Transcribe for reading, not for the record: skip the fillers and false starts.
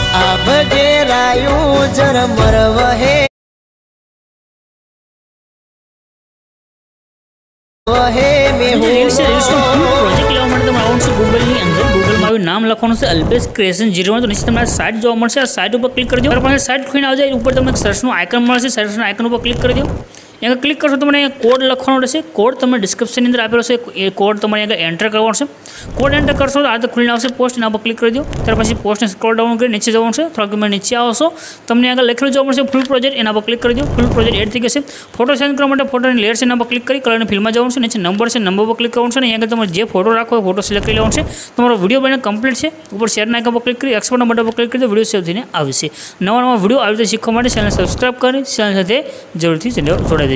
आभजे रायू जर मरवहे वहे में हो प्रोजेक्ट लेवा माटे तमे आवशो गूगल ની અંદર गूगल માં આવી નામ લખવાનું છે અલ્પેશ ક્રિએશન 01 તો નીચે તમને સાઇટ જોવા મળશે આ સાઇટ ઉપર ક્લિક કરજો. ત્યાર પછી સાઇટ ખોલીને આવી જાય ઉપર તમને સર્ચ નું આઇકન મળશે સર્ચ ના આઇકન ઉપર ક્લિક કરી દો. यहाँ क्लिक करशो तो मैंने कोड लखवा रहे कोड तब डिस्क्रिप्शन अंदर आपेलो है ये कोड तमारे यहाँ एंटर करवा है कोड एंटर करशो तो आ तो खुलने आवशे पोस्ट एना पर क्लिक कर दो. त्यार पछी पोस्ट ने स्क्रॉल डाउन कर नीचे जवानुं छे थोड़ा मैं नीचे आवशो तमने आगे लखेलुं जोवा मळशे फूल प्रोजेक्ट एना पर क्लिक कर दो. फूल प्रोजेक्ट एड थी गई फोटो सेंड करवा माटे फोटोनी लेयर एना पर क्लिक करी कलर फिल्म में जवानुं छे नीचे नंबर है नंबर पर क्लिक करवानुं छे. अहीं तमारे जे फोटो राखो फोटो सिलेक्ट कर लेवानुं छे. तमारो विडियो बने कम्प्लीट है ऊपर शेर आइकन पर क्लिक करी एक्सपोर्ट बटन पर क्लिक कर दो विडियो सेव थईने आवशे. नवा नवा विडियो आ रीते शीखवा माटे चेनल सब्सक्राइब करी चेनल साथे जरूरथी जोड़ाई